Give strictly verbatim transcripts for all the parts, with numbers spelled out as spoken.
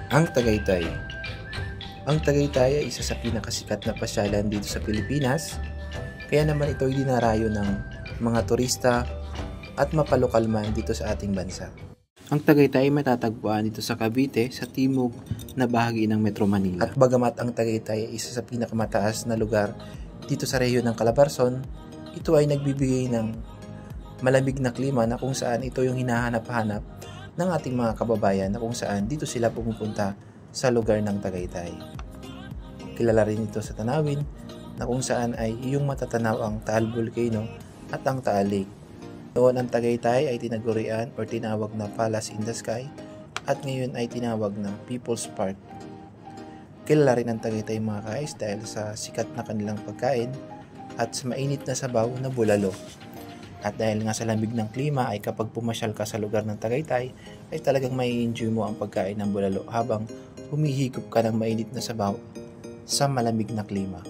Ang Tagaytay. Ang Tagaytay ay isa sa pinakasikat na pasyalan dito sa Pilipinas, kaya naman ito ay dinarayo ng mga turista at mapalokal man dito sa ating bansa. Ang Tagaytay ay matatagpuan dito sa Cavite, sa timog na bahagi ng Metro Manila. At bagamat ang Tagaytay ay isa sa pinakamataas na lugar dito sa rehiyon ng Calabarzon, ito ay nagbibigay ng malamig na klima na kung saan ito yung hinahanap-hanap ng ating mga kababayan na kung saan dito sila pumupunta sa lugar ng Tagaytay. Kilala rin ito sa tanawin na kung saan ay iyong matatanaw ang Taal Volcano at ang Taal Lake. Noon ang Tagaytay ay tinagurian o tinawag na Palace in the Sky at ngayon ay tinawag na People's Park. Kilala rin ang Tagaytay mga ka-ice dahil sa sikat na kanilang pagkain at sa mainit na sabaw na bulalo. At dahil nga sa lamig ng klima ay kapag pumasyal ka sa lugar ng Tagaytay ay talagang may enjoy mo ang pagkain ng bulalo habang humihigop ka ng mainit na sabaw sa malamig na klima.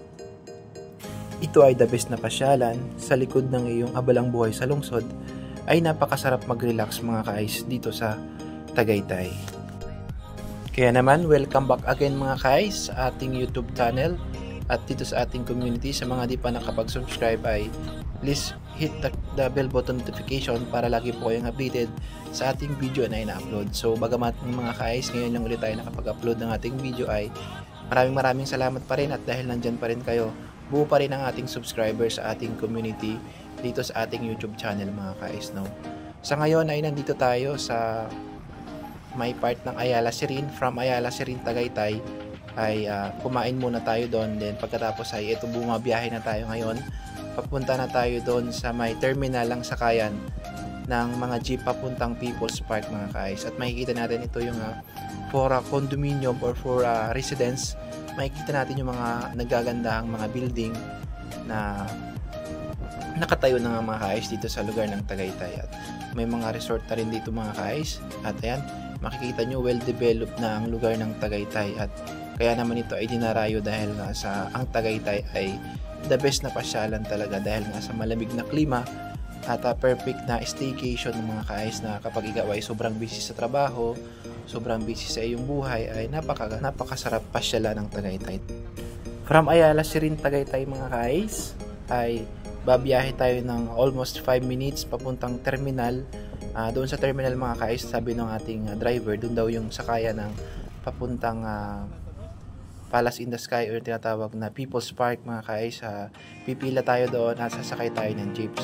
Ito ay the best na pasyalan. Sa likod ng iyong abalang buhay sa lungsod ay napakasarap mag-relax mga ka-ice dito sa Tagaytay. Kaya naman, welcome back again mga ka-ice sa ating YouTube channel at dito sa ating community. Sa mga di pa nakapag-subscribe ay please hit the, the bell button notification para lagi po kayong updated sa ating video na ina-upload. So bagamat mga ka-ice, ngayon lang ulit tayo nakapag-upload ng ating video ay maraming maraming salamat pa rin at dahil nandyan pa rin kayo, buo pa rin ang ating subscribers sa ating community dito sa ating YouTube channel mga ka-ice. No? Sa ngayon ay nandito tayo sa may part ng Ayala Sirin. From Ayala Sirin, Tagaytay ay uh, kumain muna tayo doon, then pagkatapos ay ito bumabiyahe na tayo ngayon. Papunta na tayo doon sa may terminal ng sakayan ng mga jeep papuntang People's Park mga ka-ice. At makikita natin ito yung uh, for a condominium or for a residence. Makikita natin yung mga nagagandahang mga building na nakatayo ng mga ka-ice dito sa lugar ng Tagaytay. At may mga resort na rin dito mga ka-ice. At ayan, makikita nyo well-developed na ang lugar ng Tagaytay. At kaya naman ito ay dinarayo dahil nga sa ang Tagaytay ay the best na pasyalan talaga dahil nga sa malamig na klima at uh, perfect na staycation ng mga ka-ice na kapag ikaw ay sobrang busy sa trabaho, sobrang busy sa iyong buhay ay napaka, napakasarap pasyalan ng Tagaytay. From Ayala Sirin, Tagaytay mga ka-ice ay babiyahe tayo ng almost five minutes papuntang terminal. Uh, doon sa terminal mga ka-ice, sabi ng ating uh, driver, doon daw yung sakayan ng papuntang uh, Palace in the Sky or tinatawag na People's Park mga ka-ice. Uh, pipila tayo doon at sasakay tayo ng jeeps.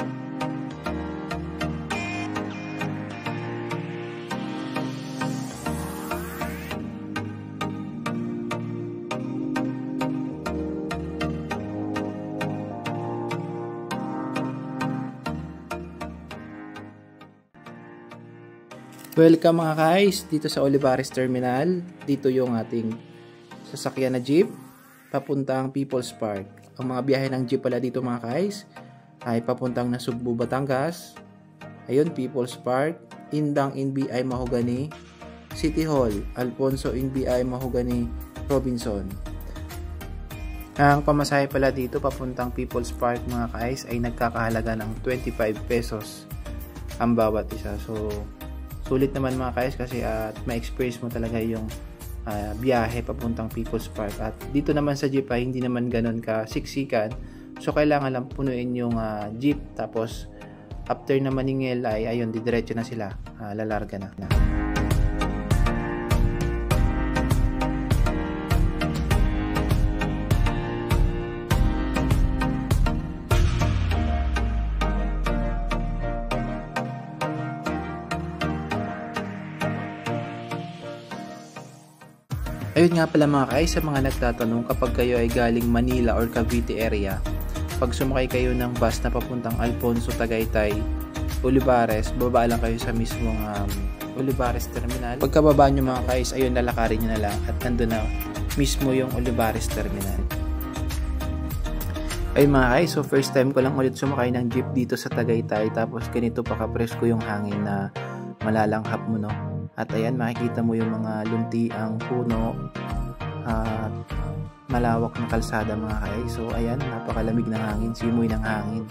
Welcome mga ka-ice dito sa Olivares Terminal. Dito yung ating sasakyan na jeep papuntang People's Park. Ang mga biyahe ng jeep pala dito mga ka-ice ay papuntang Nasugbu, Batangas. Ayun, People's Park, Indang N B I Mahogany, City Hall, Alfonso N B I Mahogany, Robinson. Ang pamasahe pala dito papuntang People's Park mga ka-ice ay nagkakahalaga ng twenty-five pesos ang bawat isa. So sulit naman mga ka-ice kasi at uh, ma-experience mo talaga yung uh, biyahe papuntang People's Park. At dito naman sa jeep ay hindi naman ganun ka siksikan. So kailangan lang punuin yung uh, jeep, tapos after na maningil ay ayun, didiretso na sila, uh, lalarga na. Ayun nga pala mga ka-ice, sa mga nagtatanong, kapag kayo ay galing Manila or Cavite area, pag sumakay kayo ng bus na papuntang Alfonso, Tagaytay, Olivares, baba lang kayo sa mismong um, Olivares Terminal. Pagkababa nyo mga ka-ice, ayun, lalakarin nyo na lang at nandun na mismo yung Olivares Terminal. Ayun mga ka-ice, so first time ko lang ulit sumakay ng jeep dito sa Tagaytay, tapos ganito pa kapresko yung hangin na malalanghap mo, no? At ayan, makikita mo yung mga luntiang puno at malawak na kalsada mga ka-ice. So ayan, napakalamig ng hangin, simoy ng hangin.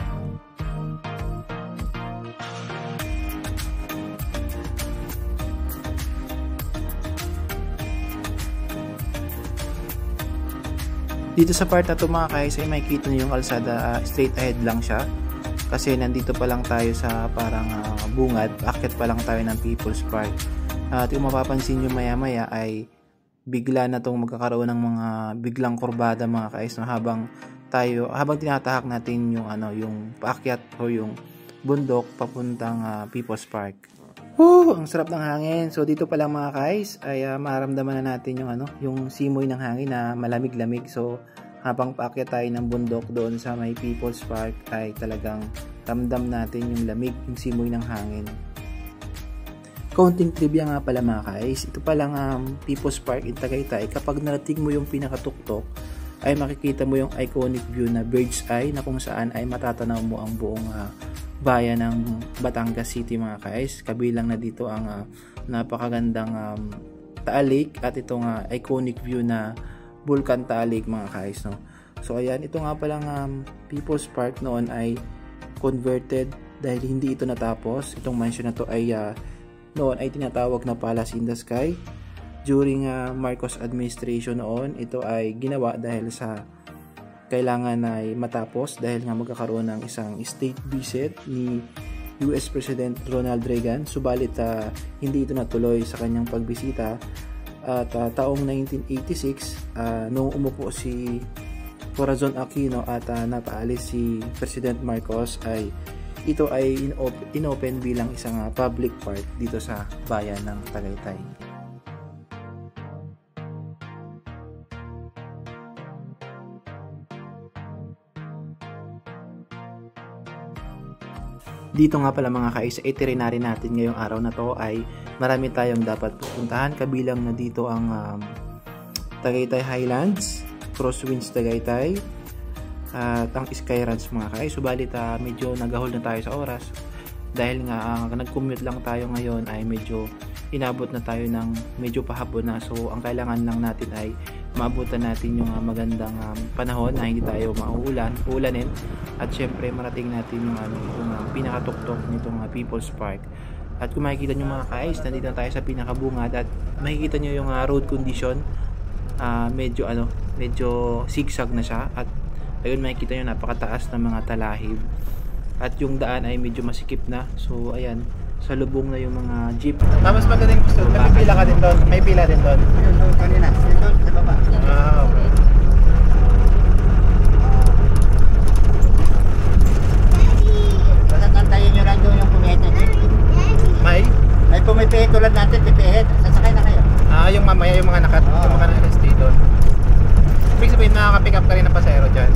Dito sa part na to mga guys ay makikita nyo yung kalsada, uh, straight ahead lang siya. Kasi nandito pa lang tayo sa parang uh, bungad, akit pa lang tayo ng People's Park. Uh, at yung mapapansin nyo maya maya ay bigla na tong magkakaroon ng mga biglang kurbada mga guys, no, habang tayo, habang tinatahak natin yung ano, yung paakyat o yung bundok papuntang uh, People's Park. Woo! Ang sarap ng hangin. So dito pa lang mga guys ay uh, maramdaman na natin yung ano, yung simoy ng hangin na malamig-lamig. So habang paakyat tayo ng bundok doon sa may People's Park ay talagang ramdam natin yung lamig, yung simoy ng hangin. Kaunting trivia nga pala mga guys, ito palang um, People's Park in Tagaytay, kapag narating mo yung pinakatuktok ay makikita mo yung iconic view na bird's eye na kung saan ay matatanaw mo ang buong uh, bayan ng Batangas City mga guys. Kabilang na dito ang uh, napakagandang um, Taal Lake at itong uh, iconic view na Bulkan Taal Lake mga guys, no? So ayan, ito nga palang um, People's Park noon ay converted dahil hindi ito natapos. Itong mansion na to ay uh, noon ay tinatawag na Palace in the Sky. During uh, Marcos administration noon, ito ay ginawa dahil sa kailangan ay matapos dahil nga magkakaroon ng isang state visit ni U S President Ronald Reagan. Subalit uh, hindi ito natuloy sa kanyang pagbisita at uh, taong nineteen eighty-six uh, nung umupo si Corazon Aquino at uh, napaalis si President Marcos ay ito ay inopen bilang isang uh, public park dito sa bayan ng Tagaytay. Dito nga pala mga kais, itinerary natin ngayong araw na to ay marami tayong dapat pupuntahan. Kabilang na dito ang um, Tagaytay Highlands, Crosswinds Tagaytay, at ang Sky Ranch mga kais. Subalit uh, medyo nagahol na tayo sa oras dahil nga uh, nag-commute lang tayo ngayon ay medyo inabot na tayo ng medyo pahapon na. So ang kailangan lang natin ay maabutan natin yung uh, magandang um, panahon na hindi tayo mauulan, uulanin, at syempre marating natin yung ano, yung uh, pinakatuktok nitong uh, People's Park. At kung makikita nyo mga guys, nandito na tayo sa pinakabungad at makikita nyo yung uh, road condition, uh, medyo ano, medyo zigzag na siya at ayun makikita nyo napakataas ng mga talahib at yung daan ay medyo masikip na. So ayan, sa lubong na yung mga jeep. Tapos magaling gusto, may pila ka din doon. May pila din doon. Yun doon kanina, yun doon sa baba. Ah, okay. Basta tantayin nyo lang doon yung pumihit na jeep. May? May pumipihit tulad natin, pipihit. Sasakay na kayo. Ah, yung mamaya yung mga nakat, Oo. yung mga naka-stay doon. Ibig sabihin makaka-pick up ka rin ng pasahero dyan.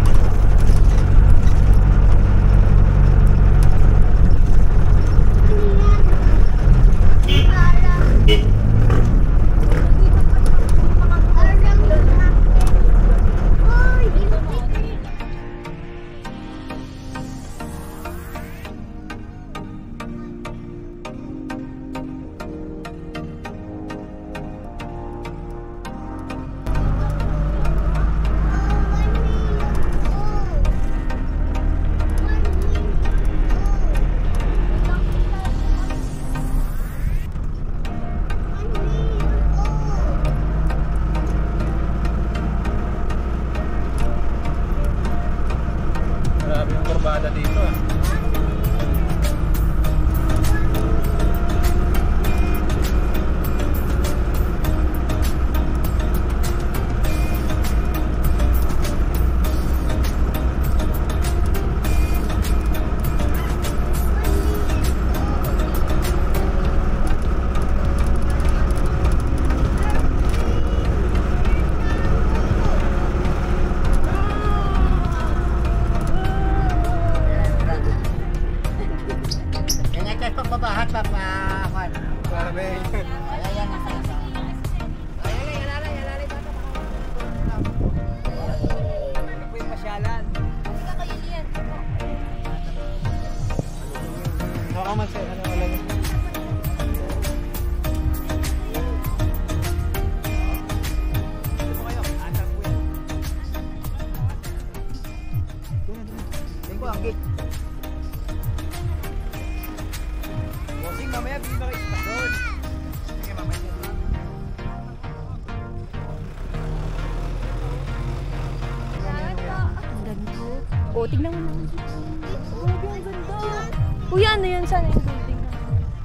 O, tignan mo naman. Oh, ang ganda. Kuya, ano yan? Sana yung building na?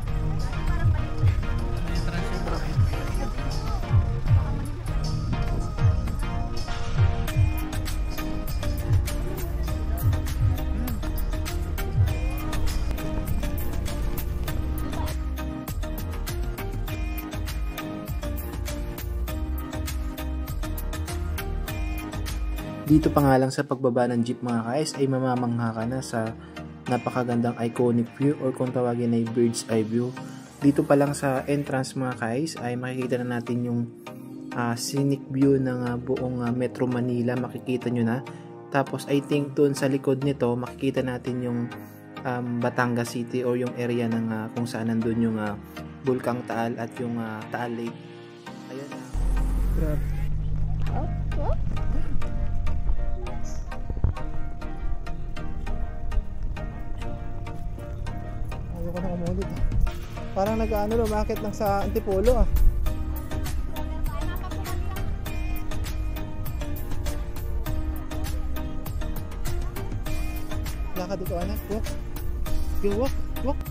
Dito pa nga lang sa pagbaba ng jeep mga ka-ice ay mamamangha ka na sa napakagandang iconic view or kung tawagin ay bird's eye view. Dito pa lang sa entrance mga ka-ice ay makikita na natin yung uh, scenic view ng uh, buong uh, Metro Manila, makikita nyo na. Tapos I think doon sa likod nito makikita natin yung um, Batangas City or yung area ng uh, kung saan nandun yung uh, Bulkang Taal at yung uh, Taal Lake. Ayun. Grabe. Oh, oh. Ayaw ko na umulit. Parang nag-ano, lumakit lang sa Antipolo ah. Lakad ito anak. Walk. Go walk. Walk.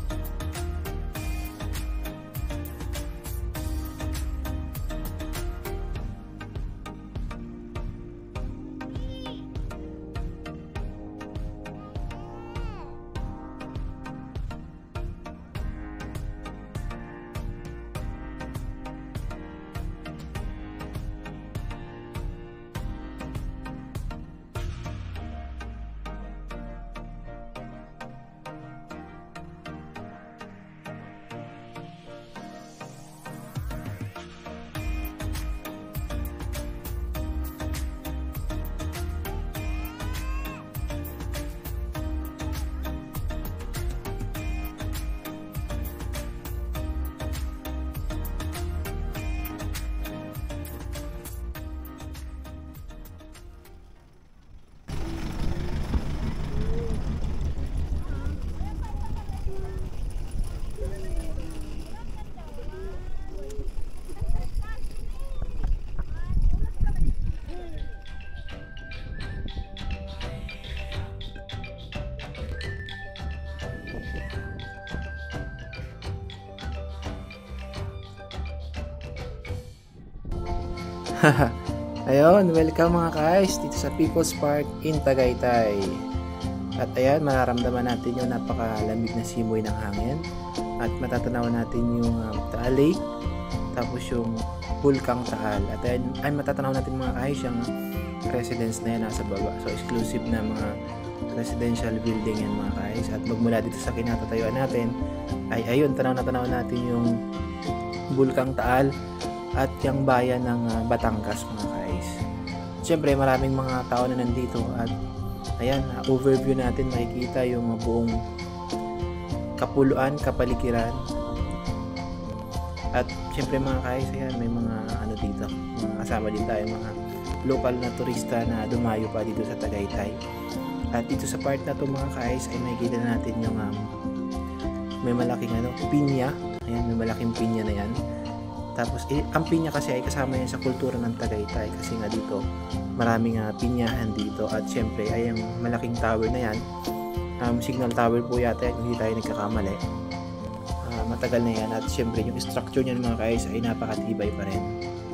Ayun, welcome mga ka-ice dito sa People's Park in Tagaytay. At ayan, mararamdaman natin yung napakalamig na simoy ng hangin. At matatanaw natin yung um, Taal Lake, tapos yung Bulkang Taal. At ayan, ay matatanaw natin mga ka-ice yung residence na yan nasa baba. So exclusive na mga residential building yan mga ka-ice. At magmula dito sa kinatatayuan natin, ay ayun, tanaw na tanaw natin yung Bulkang Taal at yung bayan ng uh, Batangas mga ka-ice. Siyempre maraming mga tao na nandito at ayan, uh, overview natin makikita yung uh, buong kapuluan, kapaligiran. At siyempre mga ka-ice, ayan, may mga ano dito, mga kasama din tayo mga local na turista na dumayo pa dito sa Tagaytay. At dito sa part na to mga ka-ice ay makikita natin yung um, may malaking ano, pinya. Ayan, may malaking pinya na yan. Tapos, eh, ang pinya kasi ay kasama yan sa kultura ng Tagaytay kasi nga dito maraming uh, pinyahan dito at syempre ay ang malaking tower na yan, um, signal tower po yata yan, hindi tayo nagkakamali. Uh, matagal na yan at syempre yung structure niyan mga ka-ice ay napakatibay pa rin.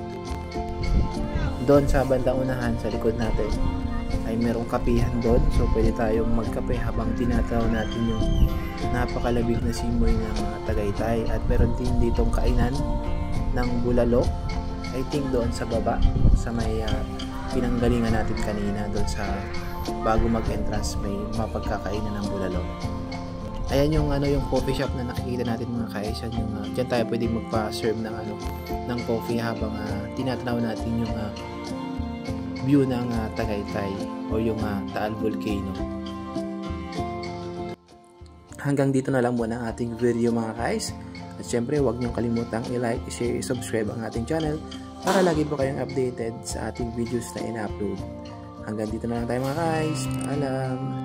Doon sa bandang unahan sa likod natin ay merong kapihan doon, so pwede tayong magkape habang tinataw natin yung napakalabig na simoy ng uh, Tagaytay. At meron din ditong kainan ng bulalo, I think doon sa baba sa may uh, pinanggalingan natin kanina, doon sa bago mag-entrance may mapagkakainan ng bulalo. Ayan yung ano yung coffee shop na nakikita natin mga ka-ice, yung uh, diyan tayo pwedeng magpa-serve ng ano ng coffee habang uh, tinatanaw natin yung uh, view ng uh, Tagaytay o yung uh, Taal Volcano. Hanggang dito na lang muna ang ating video mga ka-ice. At syempre, huwag niyong kalimutang i-like, i-share, i-subscribe ang ating channel para lagi po kayong updated sa ating videos na ina-upload. Hanggang dito na lang tayo mga guys. Paalam!